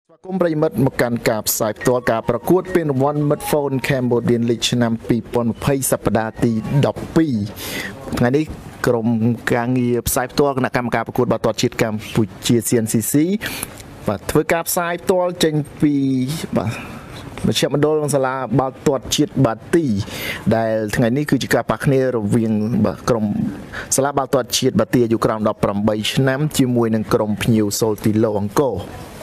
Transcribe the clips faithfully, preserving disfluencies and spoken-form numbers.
គុំប្រិមិត្តមកកាន់ការផ្សាយផ្ទាល់ការប្រកួតពានរង្វាន់ Metfone Cambodian League ឆ្នាំ ពីរពាន់ยี่สิบ សប្តាហ៍ទីដប់ពីរថ្ងៃនេះក្រុមការងារផ្សាយផ្ទាល់គណៈកម្មការប្រកួតបាល់ទាត់ជាតិកម្ពុជា ซี เอ็น ซี ซี បាទធ្វើការផ្សាយផ្ទាល់ចេញពីបាទមជ្ឈមណ្ឌលសាលាបាល់ទាត់ជាតិបាទីដែលថ្ងៃនេះគឺជាការប៉ះគ្នារវាងក្រុមសាលាបាល់ទាត់ជាតិបាទីអាយុក្រោមដប់ប្រាំបីឆ្នាំជាមួយនឹងក្រុមភ្ញៀវ Sotilo Angkor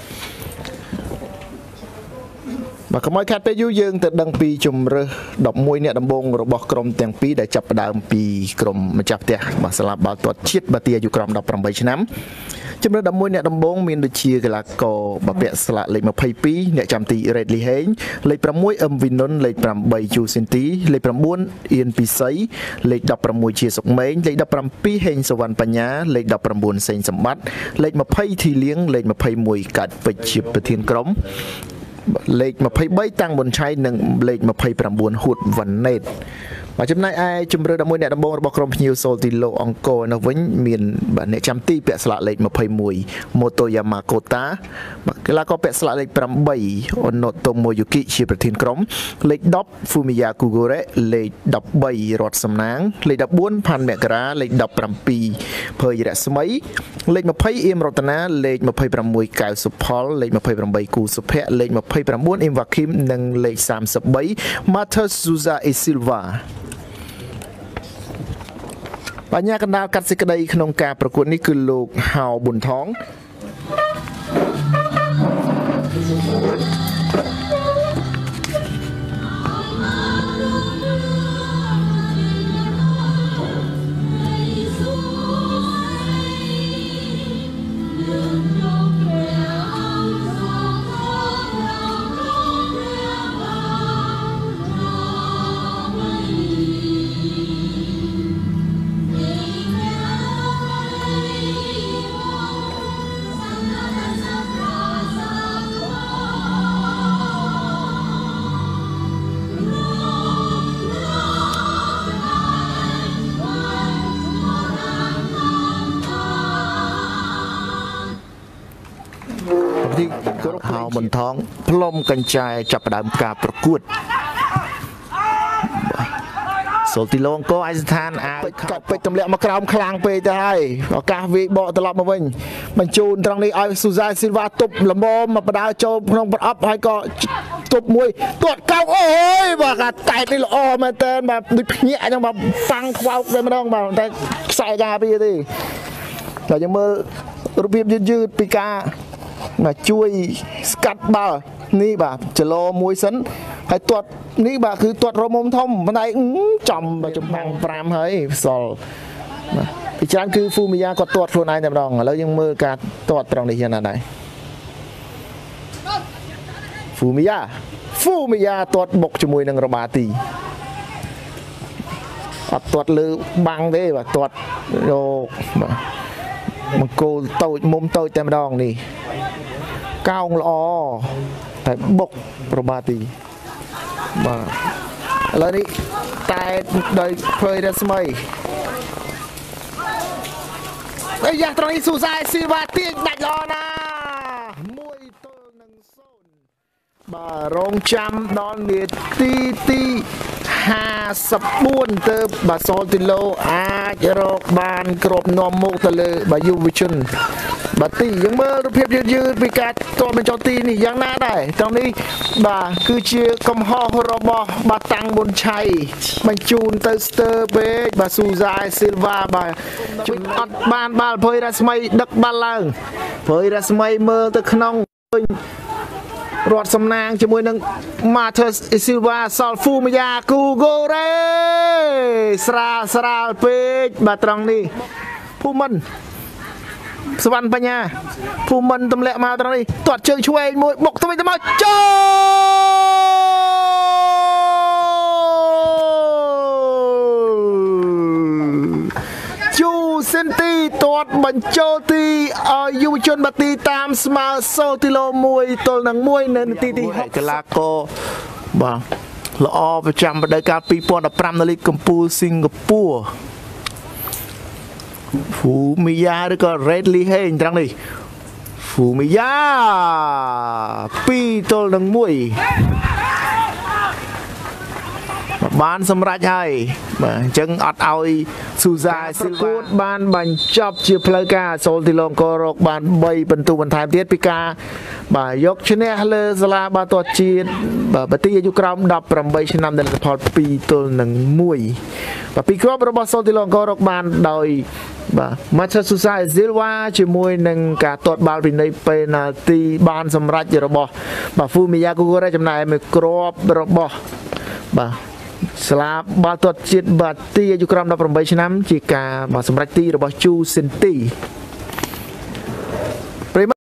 បាទកុំឲ្យខាត់ពេលយូរយើងទៅដឹងពីជំរើសដប់មួយអ្នកដំបូងរបស់ក្រុមទាំងពីរដែលចាប់ផ្ដើមពីក្រុមម្ចាស់ផ្ទះបាទសាលាបាល់ទាត់ជាតិបាទីអាយុក្រោមដប់ប្រាំបីឆ្នាំជំរើសដប់មួយអ្នកដំបូងមានដូចជាកីឡាករបាពាក់ស្លាកលេខยี่สิบสองអ្នកចាំទី Red Lee Heng លេខหก អឹមវិនុនលេខแปด ជូសិនទីលេខ9 អៀនពិសីលេខ16 ជាសុកម៉េងលេខដប់ប្រាំពីរ ហេងសវណ្ណបញ្ញាលេខដប់ប្រាំបួន សេងសម្បត្តិលេខยี่สิบ ធីលៀងលេខยี่สิบเอ็ด កាត់ពេជ្រជាប្រធានក្រុមលេខยี่สิบสามតាំងប៊ុនឆៃនិងលេខยี่สิบเก้าហួតវ៉ាន់ណេតបាទចំណែកឯជំរឿនមួយអ្នកដំបូងរបស់ក្រុមភ្ញៀវ Sotilo Angkor នៅវិញមានបាទអ្នកចាំទីពាក់ស្លាកលេខยี่สิบเอ็ด Motoyama Kota បាទកីឡាករពាក់ស្លាកលេខแปด Onotomoyuki ជាប្រធានក្រុមលេខដប់ Fumiya Kugure លេខដប់បី រតសំណាងលេខដប់បួន ផាន់មករាលេខដប់ប្រាំពីរ ភើយរស្មីលេខยี่สิบ អៀមរតនាលេខยี่สิบหก កៅសុផលលេខยี่สิบแปด គូសុភ័ក្រលេខยี่สิบเก้า អ៊ីមវ៉ាគីមនិងលេខสามสิบสาม Matheus Souza e Silvaបញ្ញាកណ្ដាលកាត់សេចក្តីក្នុងការប្រកួតនេះគឺលោកហៅប៊ុនថងហៅបន្ថងផ្លុំកញ្ចែចាប់ផ្ដើមការប្រកួត Sotilo Angkor ឯកស្ថានអាវកាត់ពេជ្រទម្លាក់មកក្រោមខ្លាំងពេកទៅហើយឱកាសវាបកត្រឡប់មកវិញបញ្ជូនត្រង់នេះឲ្យ Souza Silva ទប់ល្មមមកបដាល់ចូលក្នុងប្រអប់ហើយក៏ទប់មួយទាត់កោកអូយបាទកាត់តែនេះល្អមែនតើបាទដូចភ្ញាក់អញ្ចឹងបាទប៉ាំងខ្វោកតែម្ដងបាទតែខ្សែការពារទេតែយើងមើលរបៀបយឺតយឺតពីការមកជួយស្កាត់បាល់នេះបាទចលោមួយសិនហើយទាត់នេះបាទគឺទាត់រមុំធំប៉ុន្តែចំចំបាំងប្រាំហើយសល់បាទពីច្រើនគឺ Fumiya គាត់ទាត់ខ្លួនឯងតែម្ដងឥឡូវយើងមើលការទាត់ត្រង់នេះយ៉ាងណាដែរ Fumiya Fumiya ទាត់បុកជាមួយនឹងរបាទីអត់ទាត់លើបាំងទេបាទទាត់យកបាទមង្គលតូចមុំតូចតែម្ដងនេះកោងល្អតែបុកប្របាទីបាទឥឡូវនេះតែដោយភើយរស្មីហើយយ៉ាត្រង់នេះ Souza Silva ទាញដាច់ល្អណាមួយទល់នឹងศูนย์បាទរងចាំដល់នាទីទីห้าสิบสี่ទៅបាទ Sotilo អាចរកបានគ្របនាំមុខទៅលើបាទយុវជនបាទទីយើងមើលរូបភាពយឺតយឺតពីការទាត់បញ្ចុះទីនេះយ៉ាងណាដែរត្រង់នេះបាទគឺជាកំហុសរបស់បាទតាំងប៊ុនឆៃបញ្ជូនទៅស្ទើពេកបាទ Souza Silva បាទជួយអត់បានបាល់ភើយរស្មីដឹកបាល់ឡើងភើយរស្មីមើលទៅក្នុងឃើញរត់សំណាងជាមួយនឹង Matheus Silva សល់ Fumiya Kugure ស្រាលស្រាលពេកបាទត្រង់នេះភូមិន្ទសវណ្ណបញ្ញាភូមិន្ទទម្លាក់មកត្រង់នេះទាត់ជើងឆ្វេងមួយបុកទៅវិញទៅមកចូលជូសិនទីទាត់បញ្ចូលទីឲ្យយុវជនបាទីតាមស្មើ Sotilo មួយទល់នឹងមួយនៅនាទីទីหกកីឡាករបាទល្អប្រចាំបដិការពីរពាន់ដប់ប្រាំនៅលីកកំពូលសិង្ហបុរី Phú Mia ឬក៏ Red Lee Heng ត្រង់នេះ Phú Mia ពីទល់នឹងមួយបានសម្រេចហើយបាទអញ្ចឹងអត់ឲ្យស៊ូសាស៊ីលវ៉ាបានបញ្ចប់ជាផ្លូវការសូលទីឡុងកូរកបានបីពិន្ទុបន្ថែមទៀតពីការបាទយកឈ្នះលើសាលាបាល់ទាត់ជាតិបាទបទីអាយុក្រោមដប់ប្រាំបីឆ្នាំដែលផលពីរទល់នឹងមួយបាទពីគ្រាប់របស់សូលទីឡុងកូរកបានដោយបាទម៉ាឆាស៊ូសាស៊ីលវ៉ាជាមួយនឹងការទាត់បាល់ពីនៃពេណាល់ទីបានសម្រេចរបស់បាទហ្វូមីយ៉ាគូកូរ៉េចំណាយមួយគ្រាប់របស់បាទស្លាបបាល់ទាត់ជាតិបាទីអាយុក្រោមដប់ប្រាំបីឆ្នាំជាការបាទសម្រេចទីរបស់ជូសិនទី